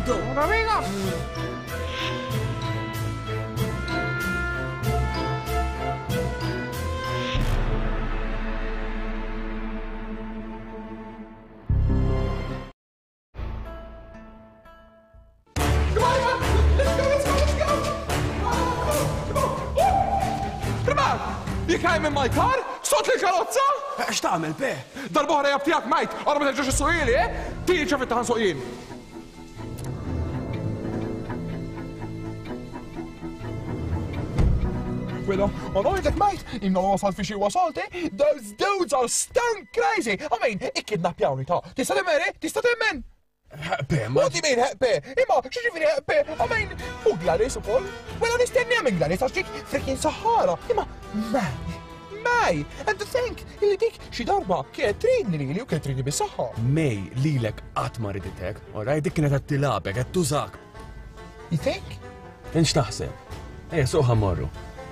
Subito! Una mega! You came in my car? Sot il-karozza? X'tagħmel be? Darbohra jabtijak majt, għara ma terġax s-sojili, Tiri ċafet taħan sojin. Well, annoyed like mate, even though wasal fi xi wasalti, those dudes are stone crazy. I mean, ikkidnappjawni ta' tista' temmeri? Tista' temmen? Be, ma... What do you mean heqbe? Imma, xieġifiri heqbe? I mean, u Gladys u Paul? Wela nistenni minn Gladys għaxġik freaking Sahara. Imma, May, and to think, illi dik xi darba kienet tridni li u kienet tridni bis-saħħa. May, lilek qatt ma riditek, orajt dik kienet qed tilabek, qed tużak. You think? Inx taħseb? Suħa morru.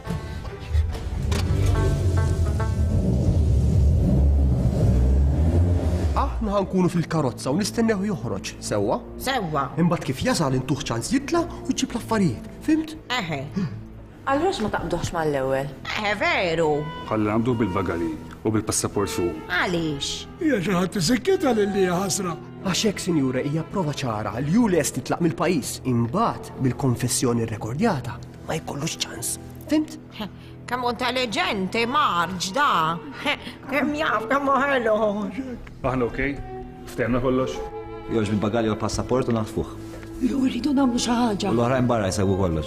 Aħna ħankunu fil-karozza u nistennew joħroġ, sewwa? Sewwa. Imbagħad kif jasal intuħ ċans jitla' u jġib l-affarijiet, fimt? Eħe. Allura ma taqbduħx mal-ewwel. Veru. Ħalli għamdu bil-bagali u bil-passaport fuq. Għaliex? Hija xi ħadd isikketa lil hija ħasra. Għax hekk, sinjura, hija prova ċara li hu lest titlaq mill-pajjiż, imbagħad bil-konfessjoni rrekordjata ma jkollux ċans. Fimt? Kemm intelligenti, Marġ, da. Kemm jaf, kemm ħelu. Aħna okej? Ftemna kollox? Joġ bil-bagali u l-passaport u naħtfuh. Rridu nagħmlu xi ħaġa. U l-oħrajn barra jsegwu kollox.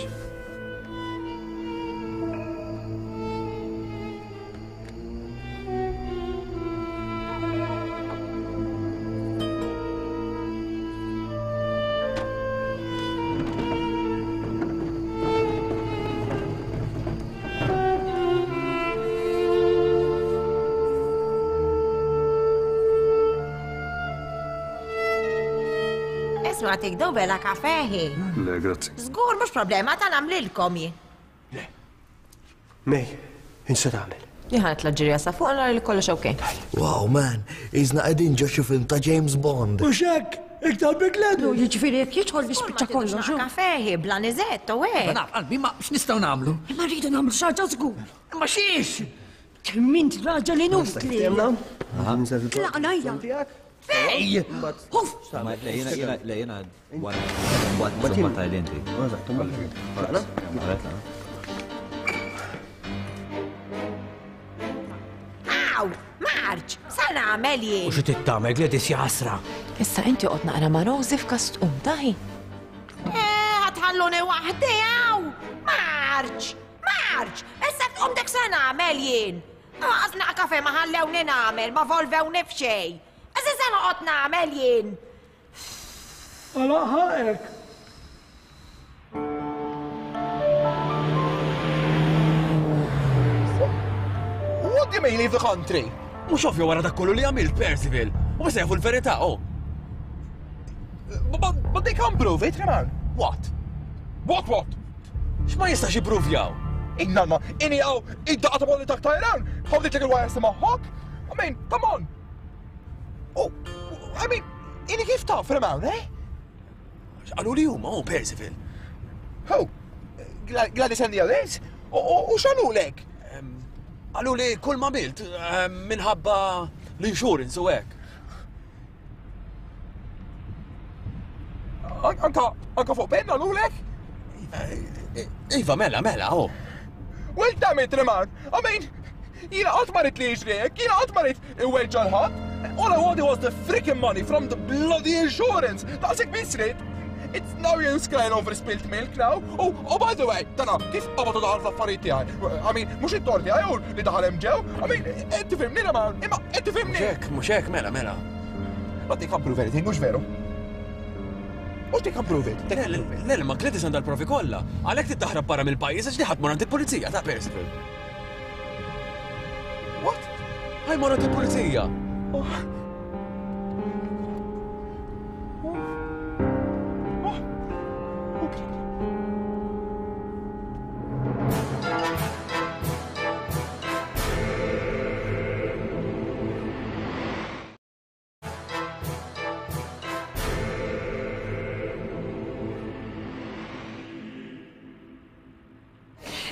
Isma tikdu bela kafeħi. Le, grazzi. Żgur mhux problema ta' nagħmlilkom ji. May, insa tagħmel. Liħanet l-ġirja sa fuq nara li kollox okej. Wow, man, iżna qegħdin ġo xi film ta' James Bond. U xek, iktar bigledu. Jiġifieri jekk jidħol bispiċċa kollox. Kafeħi bla niżett u hekk. Naf, qalbi, ma x'nistgħu nagħmlu? Ma rridu nagħmlu xi ħaġa żgur. Ma xiex? Kemm int raġel inutli. Tlaqna hija. Ej! Uff! Lejna, wara tajlenti. Aw, Marġ, sa nagħmel jien. U xi tittamel Gladys jasra. Issa inti qod naqra ma' Rosie f'kast tqum daħi. Ħatħalluni waħdi hawn. Marġ, issa tqum dak sa nagħmel jien. Għazna kafe ma ħallewni nagħmel, ma volvewni f'xejn. Eżi se noqgħod nagħmel jien. Ala ħajek. What do you mean leave the country? Mhux ovvju wara dak kollu li għamilt Percival. U ma sejfu l-verità, But they can't prove it, Reman. What? What? X'ma jistax jippruvjaw? Innalma, inni għaw, id-daqta bolli tak tajran. How did you take it maħħok? I mean, come on. Oh, I mean, inni kif taf, Reman, Għalu li huma, Percival. Ho, Gladys and the others? U xalu lek? Għalu li kull ma milt minħabba l-insurance u hekk. Anka fuq benna għalu lek? Iva, mela, Well, damn it, Reman. I mean, jina għatmarit li iġrejek, jina għatmarit iweġġa l-ħat. All I wanted was the freaking money from the bloody insurance. Daqsik bisrit. It's no use crying over spilt milk now. Oh, by the way, dana, kif qabatu daħal fl-affarijiet tiegħi? I mean, mhux it-torti għaj li daħal hemm ġew. I mean, qed tifhimni Reman, imma qed tifhimni. Mhux hekk, mela. But they can't prove anything, mhux veru? Mhux they can't prove it. Le, ma Gladys għandha l-provi kollha. Għalhekk tiddaħrab barra mill-pajjiż għax diħat morant il-pulizija ta' Percival. What? Ħaj morant il-pulizija.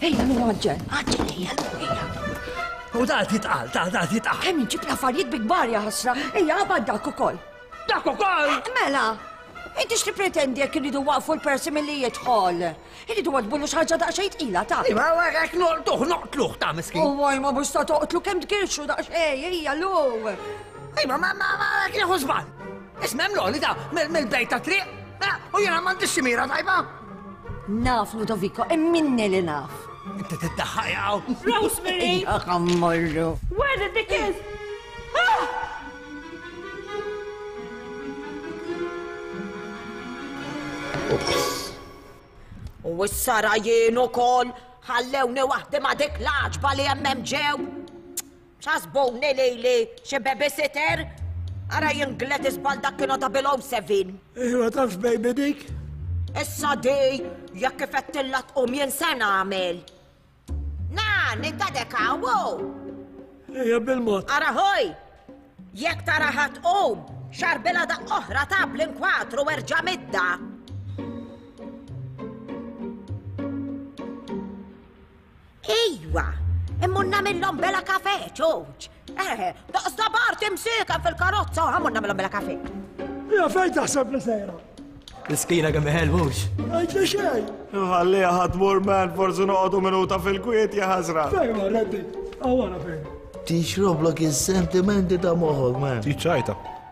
Ejja, minn għagġel. Għagġel, ejja. U da titqal, da titqal. Kemm inġib l-affarijiet bigbar ja ħasra. Ejja, għabad dak ukoll. Dak ukoll! Mela, inti x'ti pretendi jekk iridu waqfu l-persi milli jidħol. Iridu għadbullu xaġa daqsxejn tqila ta' Iva, għek noqtluħ ta' miskin. U għaj ma busta toqtlu kemm tkirxu daqsxejn, ejja lu. Iva, ma kieħu żball. Ismem l-għoli ta' mill-bejt ta' triq. U jena m'għandix ximira tajba. Naf, Ludovico, minni li naf. Inti tiddaħħajaw. Rosemary! Ejja, kammollu. Where did the kids? U s-sara jien ukoll ħallewni waħdi ma dik l-ħaġba li hemm ġew. ċasbuni li xi babysitter? Ara jinglet isbal dak kienu ta' below 7. Ma tafx baby dik? Issa di, jekk kifet tillat jien se nagħmel. Nidda wow! Ejja bil-mod. Ara hoj! Jekk tara ħadd xarbila da oħra ta' bl-inkwatru erġa' midda. Ejwa, immunna mill-lom bela kafe, ċoċ. Daqs da bar timsika fil-karozza, għammunna mill-lom bela kafe. Ja, fejn taħseb li sejra? Miskina kemm iħelmux. Għajt li xej. Għallija ħatmur man, forzu noqgħodu minuta fil-kwiet ja ħasra. Fejn ma reddi? Għawara fejn. Tixroblok il-sentimenti ta' moħħok, man. Tiċċajta.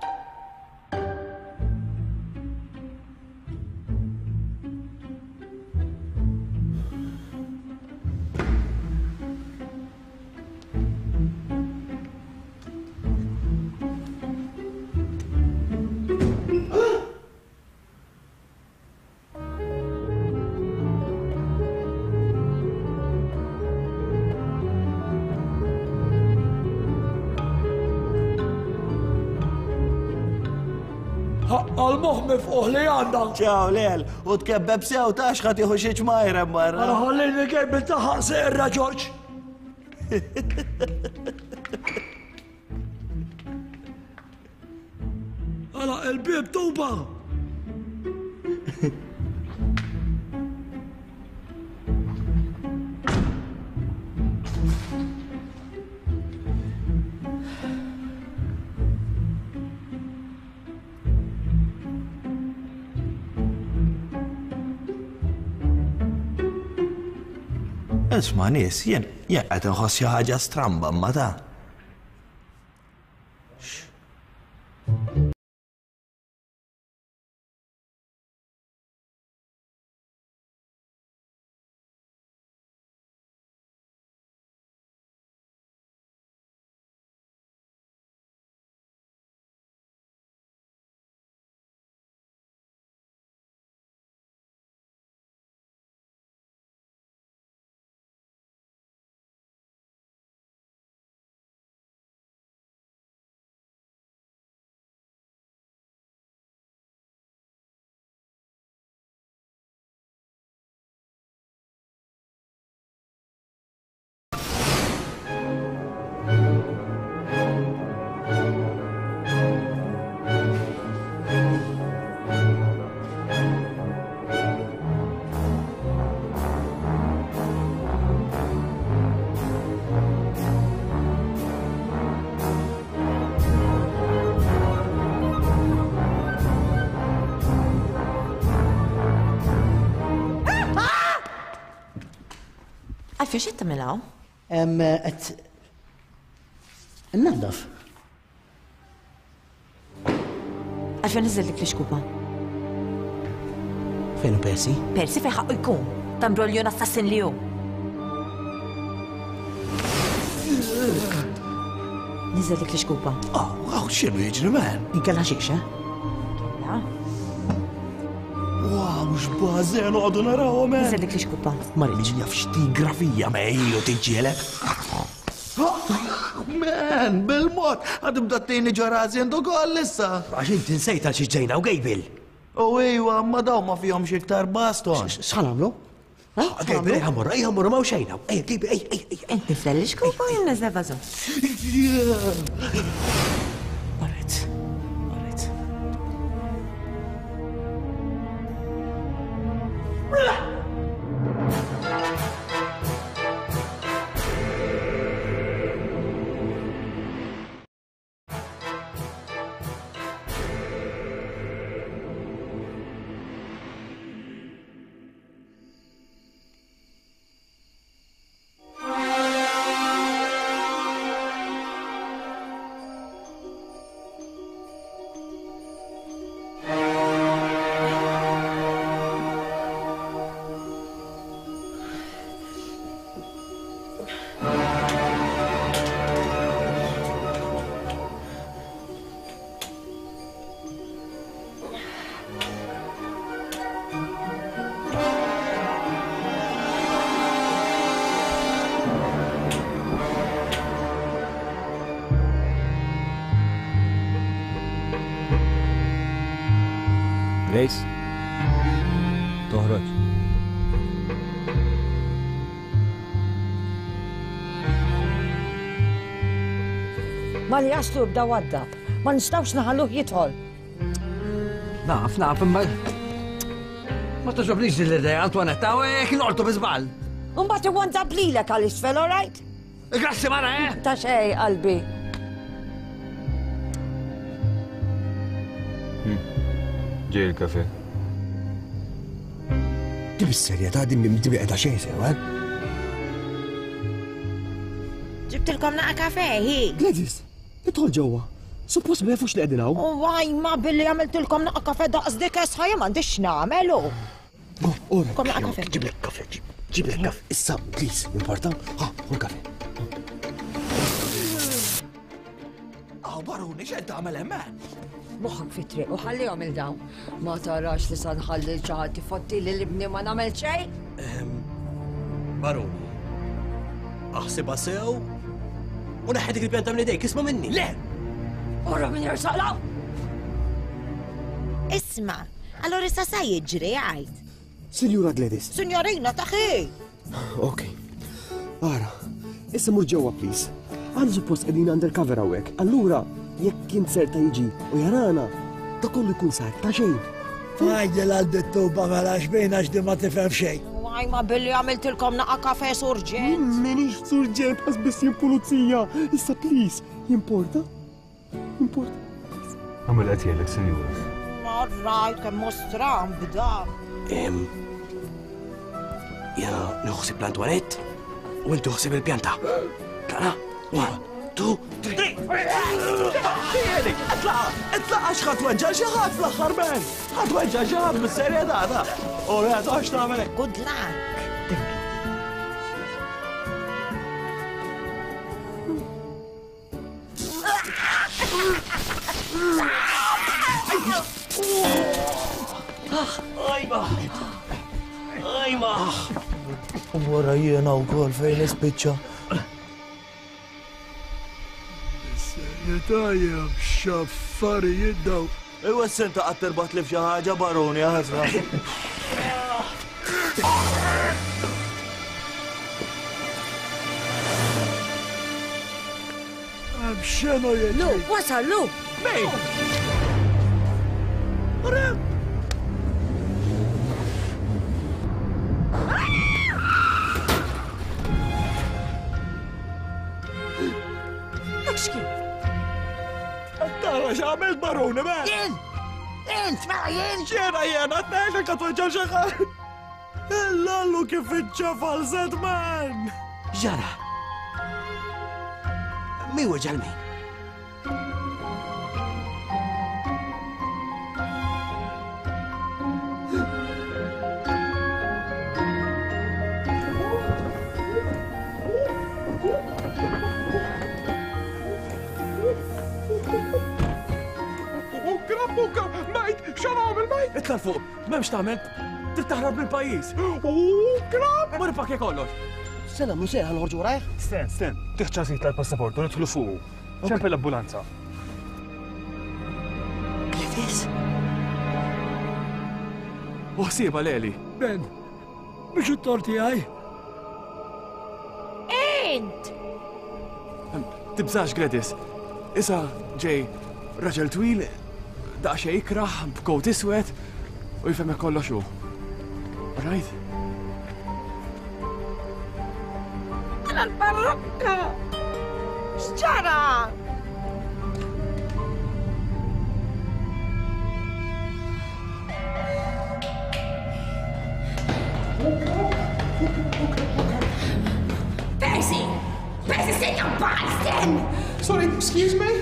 Għal-moħ mifquħ li għandna. ċaw, lel, u tkebbeb sew ta' xħat jħu xieċ majra marra. Għala ħallini kejb il-taħaq seqra, Ġorġ. Għala, il-bib tuba. Isma' nies, jien qed inħoss xi ħaġa stramba ma ta'. Għalfiex qed tagħmilha? Qed innadaf. Għalfejn niżellik l-xkupa? Fejn hu Persi? Persi fejn ħaqqu jkun. Tambroljon assassin li hu. Niżellik l-xkupa. Għaw, xinu jiġri man? Inkella xikxa? Wow, mux bazen, għadu naraw, man. Niżellik l-xkupa. Marriċ, jaf grafija me u tiġġielek. Man, bil-mod, għadibda t-tini ġorazi għandu għol lissa. Għaxin tinsejta ċiġġejna u għejbil. U ejwa, ma daw ma fihom xiktar baston. X'ħan għamlu? Għejbil, ejħamur, ma u xejna. Ej, għejbil, ej. Inti fl-xkupa u jenna zevazu. Marret. Grace? Toħroġ. Ma li jaslu bda wadda. Ma nistawx naħalluh jidħol. Naf, imma... Ma taġoblix din l-idea, Antoanetta, u kien ortu bizbal. Unbat iwanta blilek għal-isfel, all right? Grassi mara, Ta' xej, qalbi. Ġej il-kafe. Di bis-serjetà din mim tibi qiegħda xejn sew, Ġibtilkom naqa kafe, hi. Gladys, idħol ġewwa. Suppost ma jafux li qegħdin hawn. U għaj ma billi għamiltilkom naqa kafe daqs dik esħajja m'għandix nagħmelu. Kom naqa kafe. Ġiblek kafe, ġiblek kafe. Issa, please, importa? Hu kafe. Baruni, x'qed tagħmel hemmhekk? Moħħok fit-triq u ħallihom il-daw. Ma tarax li sanħalli ċaħat tifotti li l-ibni ma nagħmel xejn? Baruni, aħsibha sew u neħħed dik il-pjanta minn idejk, isma' minni. Le! Orra min jersaqlaw! Isma, allora issa sa jiġri għajt. Sinjura Gladys. Sinjorina taħi. Ok. Ara, issa mur ġewwa, please. Għandu suppost qegħdin undercover hawnhekk. Allura, jekk kien serta jiġi u jarana, da kollu jkun sar ta' xejn. Għajdel għal-dittuba mela xbejn għax di ma tifhem xejn. Għaj ma billi għamiltilkom naqa kafe surġent. Minix surġent, għas biss jien pulizija. Issa, please, jimporta? Jimporta? Għamil qed jgħidlek, sinjura. Marrajt, kemm mostram bda. Jena nħuħsib l-Antoinette u inti uħsib il-pjanta. Tara? 1, 2, 3. Tieni, itlaqa x'ħat weġġa xaħat fl-aħħar men. Ħat weġġa xaħat bis-serjetà ta. U għed għax tagħmel hekk. Good luck. Ajma! Wara jiena wkoll fejn nispiċċa. Serjetà x'affarijiet daw. Ewa s-senta qatt terbat li f'xi ħaġa Baruni ħasra. X'enu jgħid? Lu, wasal, Lu! Mejn! Tara x'għamilt Baruni, me? Jena, t-nejlek għatweġġa xaħat. Lallu kif iċċafal zed man. Ġara. Mi weġġa l-min? Buka, majt, xan għamil majt? Itla fuq, memx tagħmel, trid taħrab mill-pajjiż. Krab! Mur pakje kollox. Sena, mu seħ ħanħorġu rajh? Sten, tiħċasit tal-passaport u nidħlu fuq. ċempe l-ambulanza. Gladys? Uħsiba Leli. Ben, biex it-torti għaj? Int! Tibżax Gladys. Issa ġej raġel twil, daqxej ikraħ, b'kowt iswed, u jifemek kollox hu. Right? Għala l-barrokka! X'ġara? Percy! Percy, sit your bastard! Sorry, excuse me?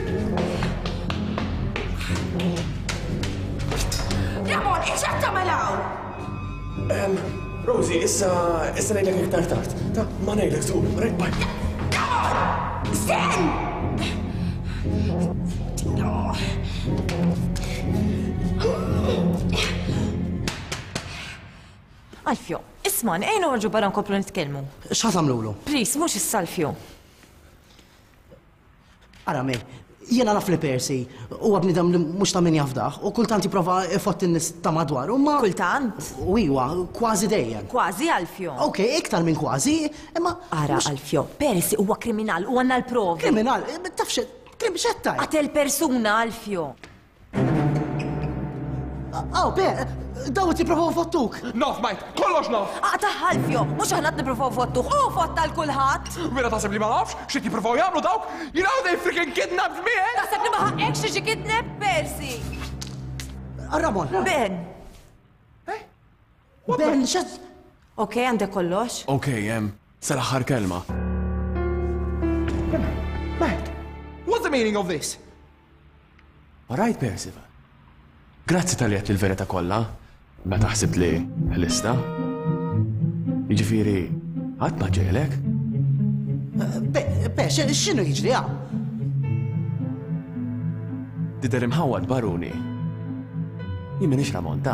Ramon, iċċab tamelaw! Rosie, issa ngħidlek iktar tard. Ta' ma ngħidlek su, right bye. Come on! Sten! Alfio, isman, ejn uħorġu barra nkoplu nitkellmu. X'ħat għamlulu? Please, mhux is-salfju. Ara me, Jena naf li Percy, u għabnidam li mux ta' min jafdaħ, u kultant jiprofa fott n-nis ta' madwar, u ma... Kultant? U iwa, kważi dejjem. Kważi Alfio. Ok, iktar minn kważi, imma... Ara Alfio, Percy huwa kriminal u għanna l-provi. Kriminal, tafx, xettaj. Għatel persuna Alfio. Aw, daw ti provaw fottuk. Naf, majt, kollox naf. Taħ Alfio, mux ħanat niprofaw fottuħ, u fotta l-kulħat. Mela taħseb li ma nafx, xie jiprofaw jagħmlu dawk? You know they freaking kidnapped me, eh? Taħseb li ma ħaqek xie kidnap Percy. Ramon. Ben. Ben, xed? Ok, għandek kollox? Ok, sal-aħħar kelma. Majt, what's the meaning of this? All right, Percival. Grazzi tal-li għet il-verita kolla. Meta ħsibt li l-lista. Jiġifieri, għad ma ġejlek? X'inhu jiġri għaw? Dider imħawad baruni. Jien minix Ramonta.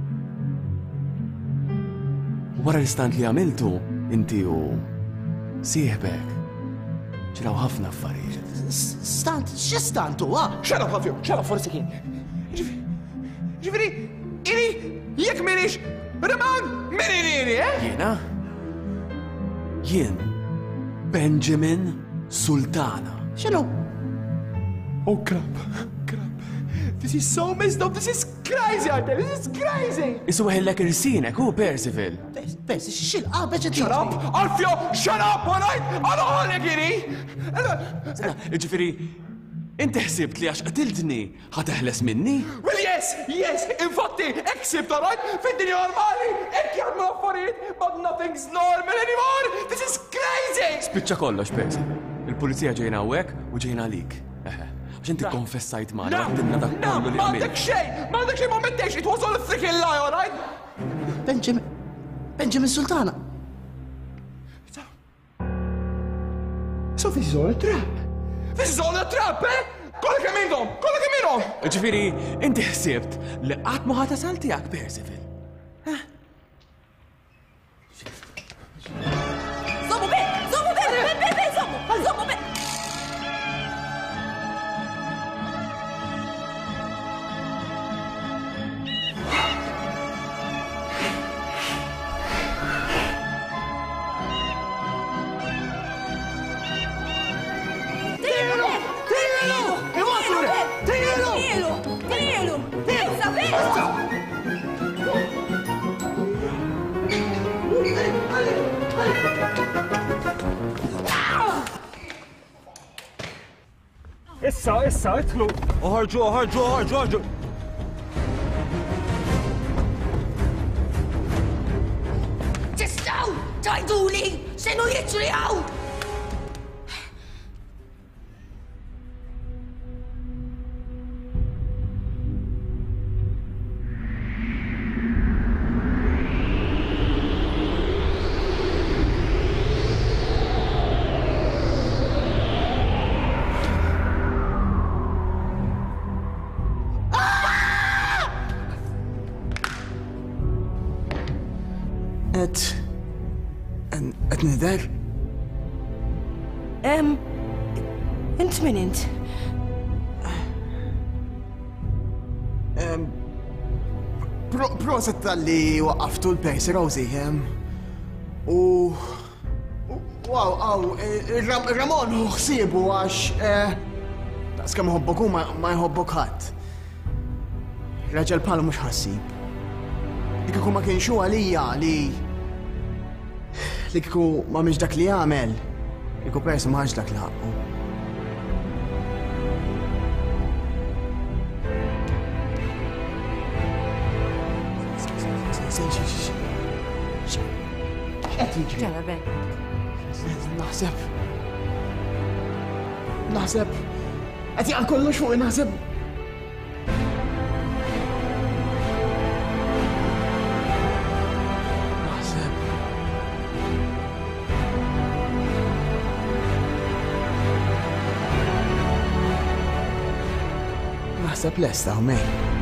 Wara l-istant li għamiltu, inti u sieħbek. ġraw ħafna affarijiet. Stant, x'istant huwa? X'era Flavio, x'era forsi kien. Ġifieri, ini jekk minix Ramon Mirini, eh? Jiena? Jien Benjamin Sultana. X'inhu? Oh crap. This is so messed up, this is crazy, I tell you, this is crazy! Isu għellek irsinek, u Percival. Percy, xil, beċa Shut up, Alfio, shut up, all right? Għadu għalek jiri! Ġifiri, inti ħsibt li għax qatiltni ħateħles minni? Well, yes, infatti, eksibt, all right? Fid-dinja normali, ek jgħamlu affarijiet, but nothing's normal anymore! This is crazy! Spiċċa kollox, Percival. Il-pulizija ġejna għek u ġejna lik. Ġinti konfessajt ma' għattimna dak kollu li għamil. M'għandek xej, ma' mettejx, it was all a freaking lie, all right? Benjamin Sultana. So this is all a trap. This is all a trap, eh? Kolla kemminhom! Ġifiri, inti ħsibt li qatt ma ħatasal tiegħek, Percival. Zommu ben! Zommu! Issa, itlu. Uħarġu. Tistaw, tajduli, xenu jiġri għaw! Et nidher? Int min int? Proset tal-li waqqaftu l-Percy Rosie, u... Wow, Ramon hu ħsiebu għax... Daqs kemm iħobbok hu ma jħobbok ħadd. Raġel bħalu mhux ħassib. Li kieku ma kienx huwa għalija li kieku ma mhix dak li jagħmel, kieku Percy ma ħax dak li ħaqqu. Ġara, Ben. Naħseb. Qed jaqal kollox fuq naħseb. Naħseb lesta, u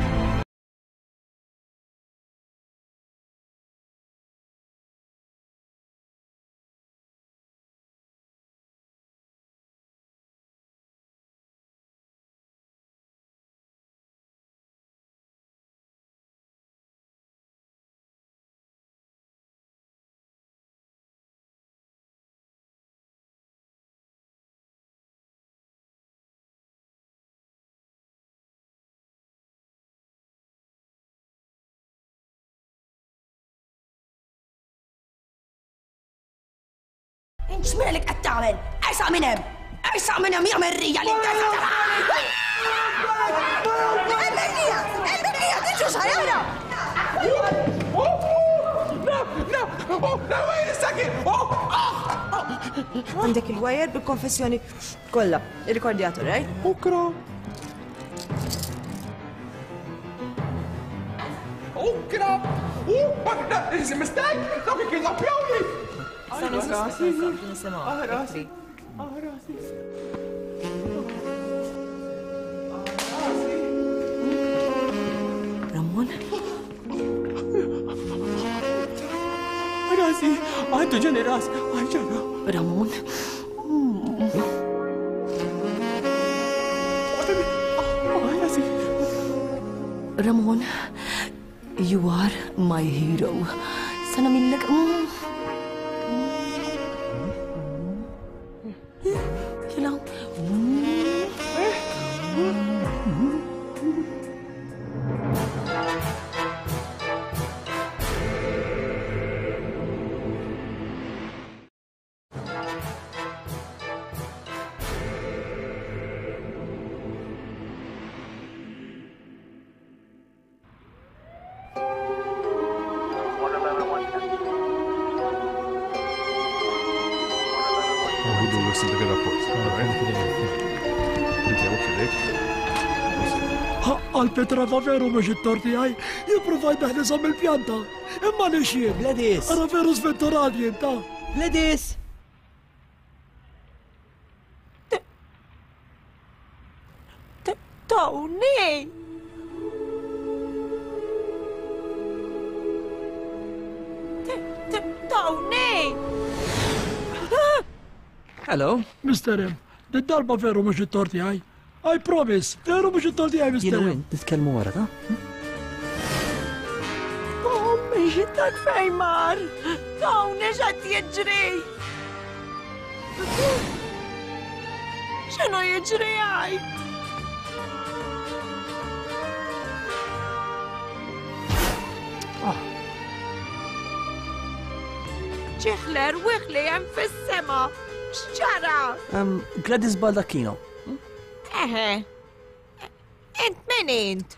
X'melek qed tagħmel? Ersaq minn hemm! Ersaq minn hemm jagħmel rija li Emmellija, tiġu xajara! Għandek il-wajer bil-konfessjoni kollha, il-rekordjator, right? Ukra. Ukra! Is a mistake! Look, you can appeal me! Ramon? راسي انت جاني راسي جانا Ramon? Ramon, you are my hero. Sana millek. Yela. Għal-Petra fa' veru mux it-torti għaj, jiprovajt naħlisam il-pjanta. Imma nixjien. Gladys. Għara veru sventurali jinta. Gladys. Tony! Tony! Hello. Mr. M, d-darba veru mux it-torti għaj. I promise, veru mux it-torti għaj, Mr. M. Nitkellmu wara ta? Ommi, xittak fejmar! Tony, xat jġri! Xinu jġri għajt? ċiħler, wiħli jem fis-sema. X'ġara? Gladys Baldacchino. Eħe. Int min int?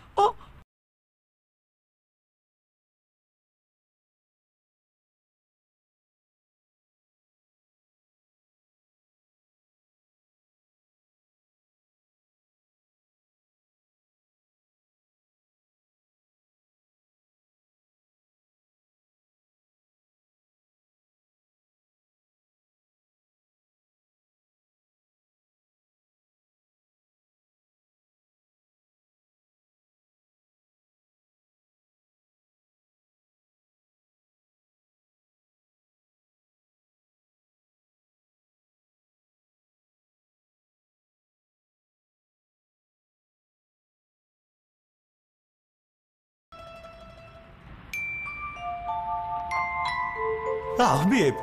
Ħbib.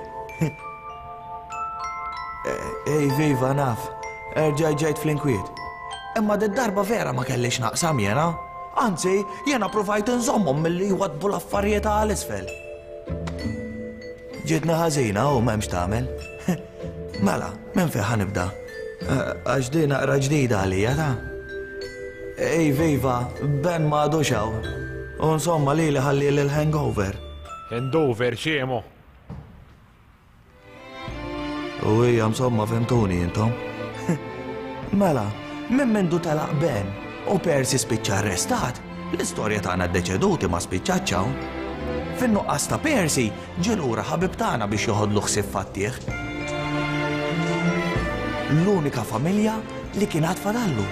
Ej, viva, naf. Ġajt fl-inkwiet. Imma d-darba vera ma kellix naqsam jena. Anzi, jena provajt nżommhom mill-li jwadbu l-affarijiet għal-isfel. Ġitna ħażina u m'hemmx tagħmel. Mela, minn fejn ħanibda? Għax din naqra ġdida għalija ta'. Ej, viva, Ben ma għadux hawn. U insomma li ħalli l-hangover. Hangover xiemo. U hija insomma femtuni intom. Mela, minn mindu telaq Ben u Percy spiċċa arrestat, l-istorja tagħna ddeċeduti ma spiċċaċċaw. Fin-nuqqas ta' Percy ġelura ħabib tagħna biex joħodlu ħsieb fattieħ. L-unika familja li kienet fadallu.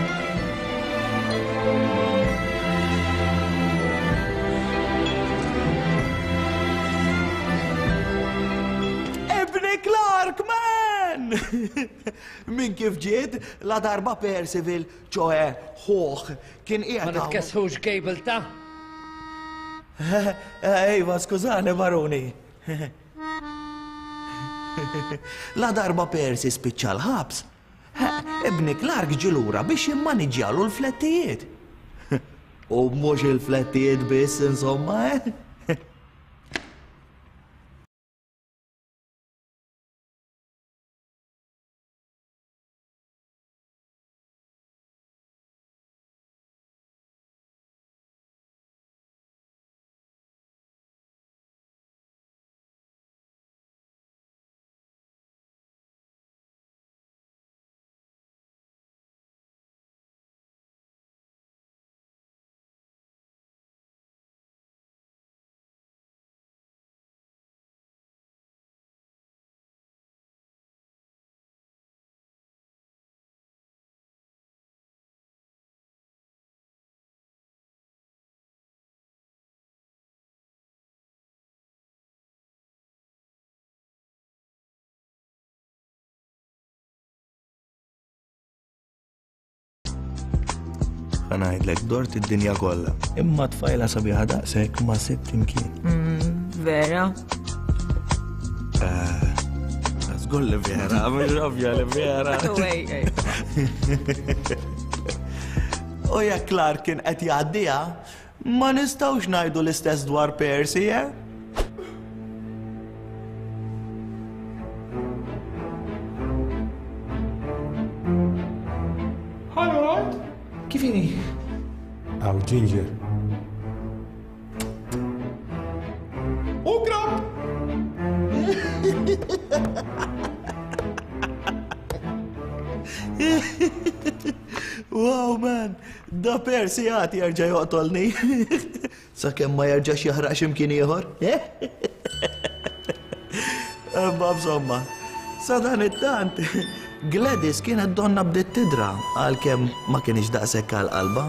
Min kif ġiet, la darba Percival, ċoħe, ħoħ, kien qiegħed. Ma nitkessħux kejbel ta'? Ejwa, skużani, Baruni. La darba Percy spiċċa l-ħabs. Ibni Clark ġilura biex jimmaniġjalu l-flettijiet. U mhux il-flettijiet biss, insomma, Għanajdlek dort id-dinja kollha. Imma tfajla sabiħa daqshekk ma sibt imkien. Vera? Żgur li vera, mhux ovvja li vera. U jekk Clark kien qed jgħaddiha, ma nistgħux ngħidu l-istess dwar Percy, Kifini? Għaw, Ginger. U grab! Wow, man, da Percy għati jarġa joqtolni. Sakemm ma jarġax jaħraq x'imkien ieħor. Ma bżomma, sa dan it-tant, Gladys kienet donna bdiet tidra għalkemm ma kienx daqshekk għall-qalba.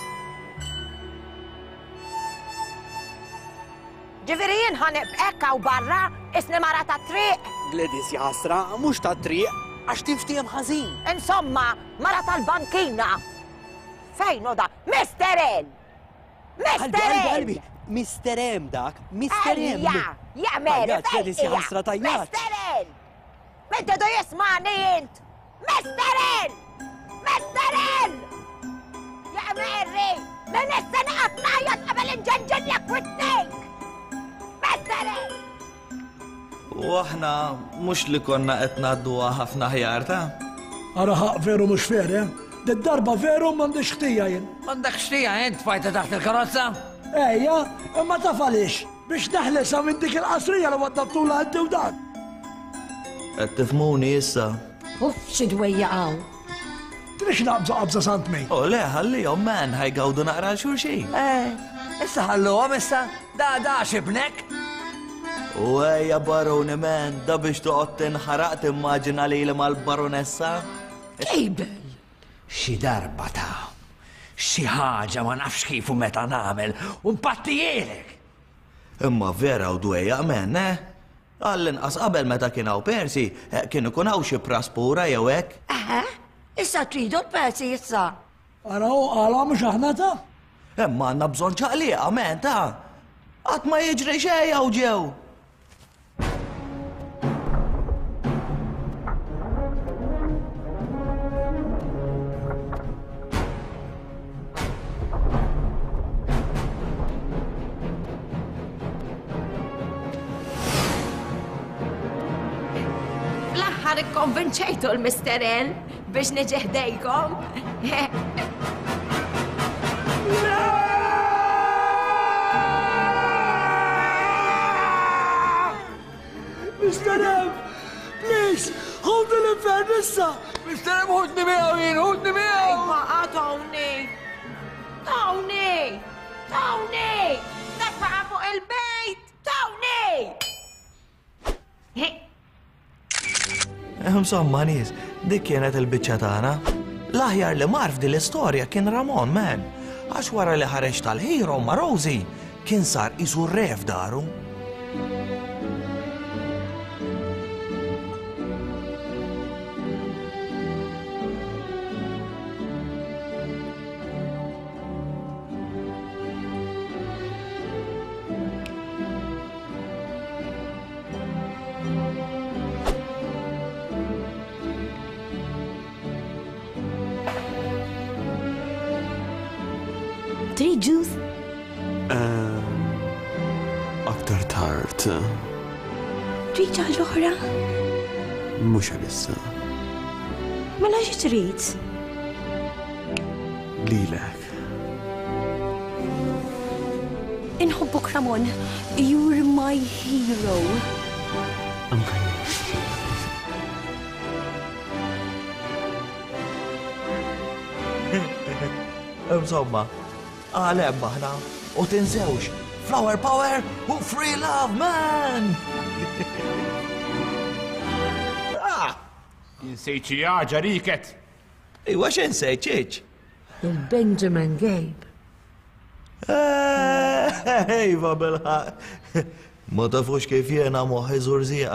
Ġifieri jien ħanibqa' hekk u barra isni mara ta' triq. Gladys jasra, mhux ta' triq, għax tiftihem ħażin. Insomma, mara tal-bankina. Fejn da? Mr. L! Mr. L! Mr. M dak, Mr. M. Ja, Mary, Gladys jasra tajjat. Mr. L! Menta do jismani jint! Mr. L! Mr. L! Ja, Mary! Men issa naqatnajat qabel inġenġen jak wittejk! Mr. L! U aħna mhux li konna qed ngħadduha ħafna ħjar ta'? Ara ħaq veru mhux fer, darba veru m'għandix ħtija jien. Għandek xtija jent fajta taħt il-karozza? Ejja, imma tafalix biex naħlesa minn dik il-qasrija li waddabtula għaddi u dan. Qed tifhmuni issa. Uff, xidwejja għaw. Trix naqbża qabża sant mej. U le, ħallihom man ħajgawdu naqra l-xulxin. Issa ħalluhom issa, da xibnek. U ejja baroni man, da biex toqgħod tinħaraq timmaġina lili mal-baronessa. Kejbel. Xi darba ta' xi ħaġa ma nafx kif u meta nagħmel u mpattijilek. Imma vera u dwejja men, Għall-inqas qabel meta kien hawn Percy, kien ikun hawn xi praspura jew hekk. Issa tridu l-Percy issa. Ara u għala mhux aħna ta'? Imma għandna bżonn ċaqliqa men ta'. Qatt ma jiġri xejn hawn ġew. Konvinċejtu l-Mr. L biex neġeħdejkom. Mr. M, please, ħudni l-infern issa. Mr. M, ħudni miegħu jien, ħudni miegħu. Baqa, Tony! Dak baqa fuq il-bejt! Tony! Insomma, nies, dik kienet il-biċċa tagħna. L-aħjar li mar f'din l-istorja kien Ramon, man. Għax wara li ħareġ tal-ħiro ma' Rosie, kien sar isu re f'daru. Three juice? Aktar tard. Trid ġaġa oħra? Mhux għalissa. Mela xi trid? Lilek. Inħobbok Ramon. You're my hero. Insomma, għalem maħna u tinsewx Flower Power u Free Love, man! Insejċi ħaġa riket. Iwa xen sejċiċ? Il-Benjamin Gabe. Ejva bil-ħaq. Ma tafux kif jena moħi zurzija.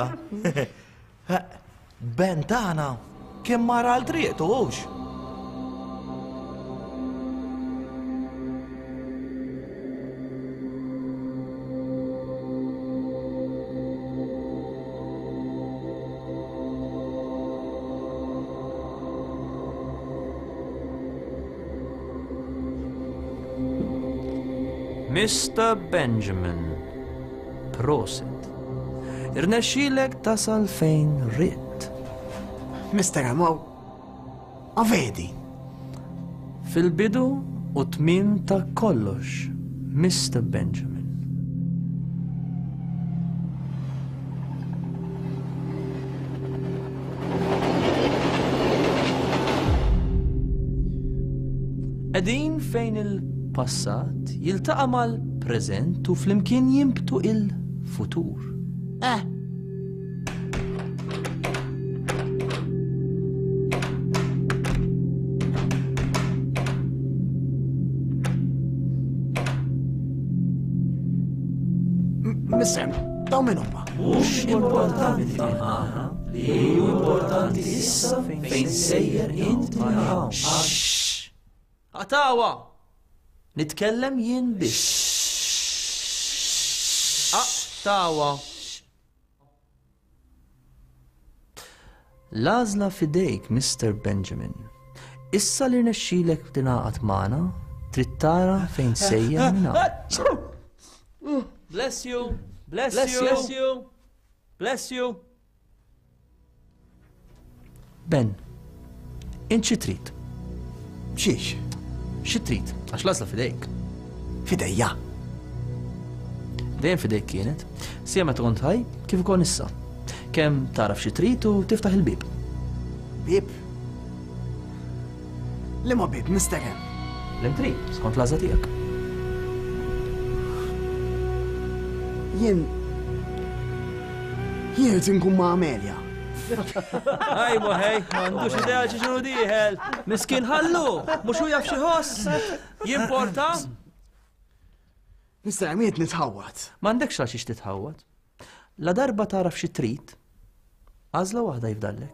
Bentana, kim mara l-triq tuħux? Mr. Benjamin, proset. Irnexxilek tasal fejn rid. Mr. Amo, avedi. Fil-bidu u tmim ta' kollox, Mr. Benjamin. Edin fejn il-passat jiltaqa' mal-preżent u flimkien jimbtu il-futur. Missem, daw minn huma. Mhux importanti aħna li hu importanti issa fejn sejjer inti hawn. Atawa! Nitkellem jien biss. Tawa. Lazla fidejk, Mr. Benjamin. Issa li rnexxilek tingħaqad magħna, trid tara fejn sejjer minn hawn. Bless you. Bless you. Bless you. Ben, int xi trid? Xiex? Xi trid? Għax lazla fidejk. Fidejja. Dejjem fidejk kienet. Sija meta kont ħaj, kif ukoll issa. Kemm taraf xi trid u tiftaħ il-bib. Bib? Liema bib, Mr. M. Lem trid, skont l-għażla tiegħek. Jien rrid inkun ma' Amelia. Ajmo, hej, m'għandux idea x'inhu dieħel. Miskin ħallu, mhux hu jaf xi ħoss. Jimporta? Mr. Amiet nitħawwad. M'għandekx għal xiex titħawwad. La darba taraf xi trid, għażla waħda jifdallek.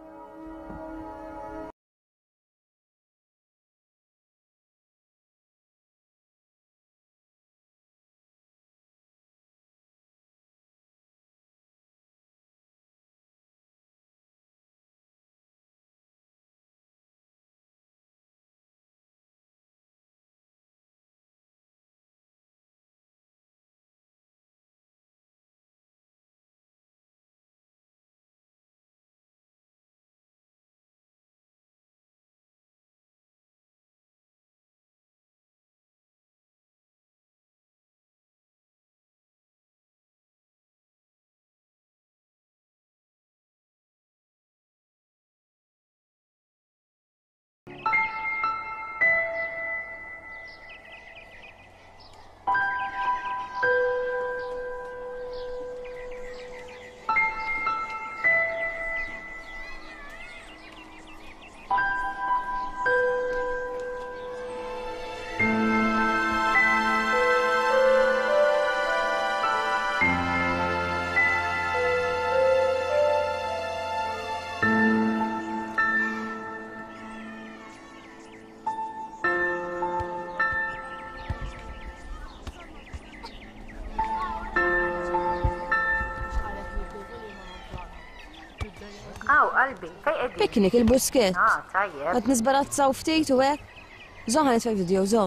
Piknik il-busket. Tajjeb. Għat nisbarazzaw ftit u għek. Zom għanet fej video, zom.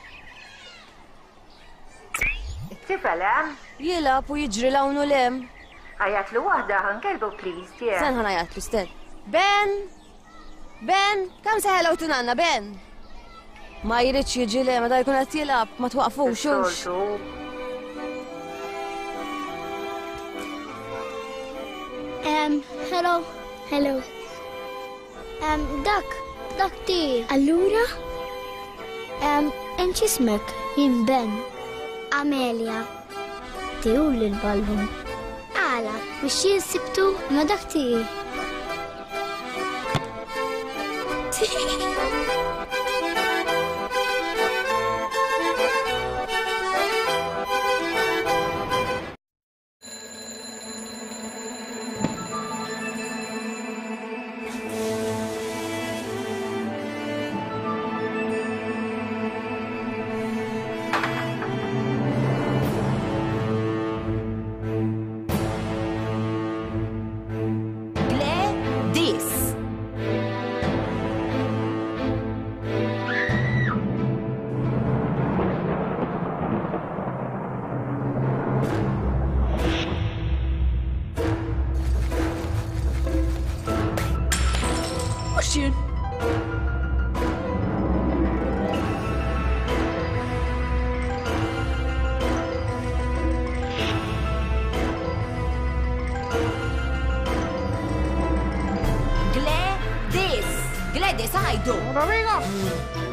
Tifel, hemm? Jilab u jiġri lawnu lem. Għajatlu wahda, ħankelbu please, tie. Sen ħana jgħatlu sted. Ben! Ben! Kam seħelaw tunanna, Ben? Ma jirriċ jiġi lem, da jkun għat jilab, ma twaqfu xux. Hello. Dak ti. Allura? Enċ ismek? Jien Ben. Amelia. Tiju l-balbum. Għala, mux jien sibtu ma dak ti. Christian. Gledis, għajdu. Amigo!